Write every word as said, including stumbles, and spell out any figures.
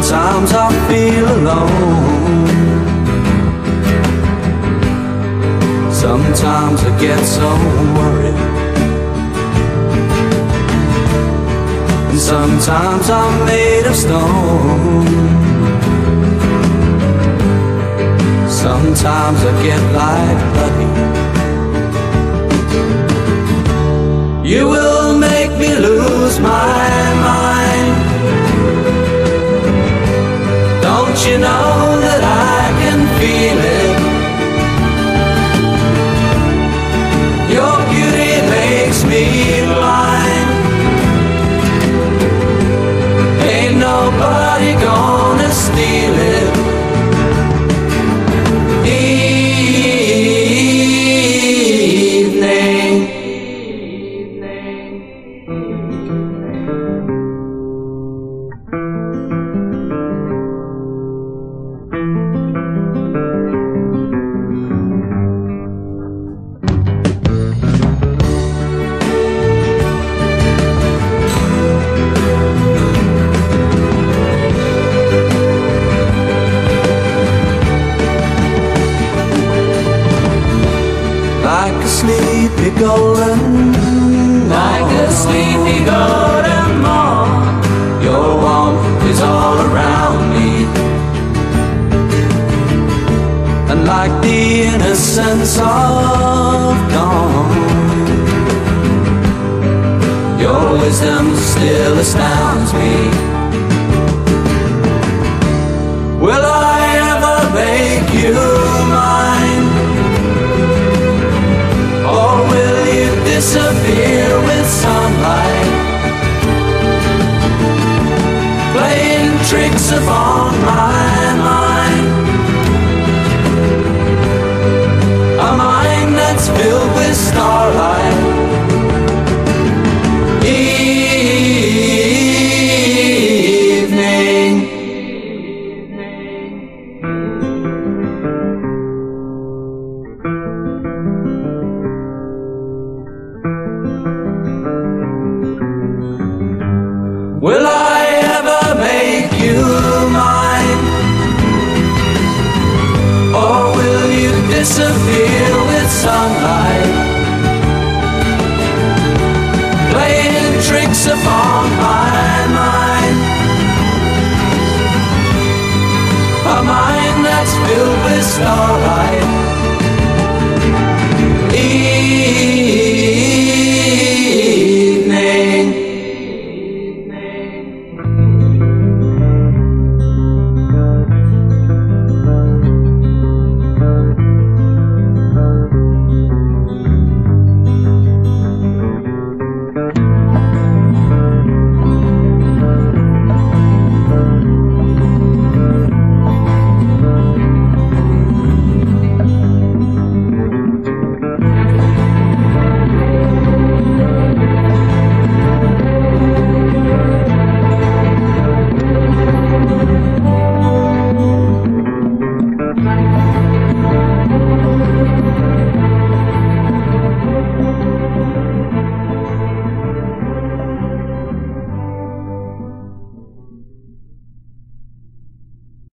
Sometimes I feel alone. Sometimes I get so worried. And sometimes I'm made of stone. Sometimes I get like Buddy. You will make me lose my mind. Don't you know that I can feel it? Your beauty makes me blind. Ain't nobody gonna steal it. Like a sleepy golden, like a sleepy golden morn, your warmth is all around me. And like the innocence of dawn, your wisdom still astounds me. Will I ever make you mine? Or will you disappear with sunlight, playing tricks upon my mind? A mind that's filled with starlight. Evening. Will I ever make you mine? Or will you disappear with sunlight, playing tricks upon my mind? A mind that's filled with starlight.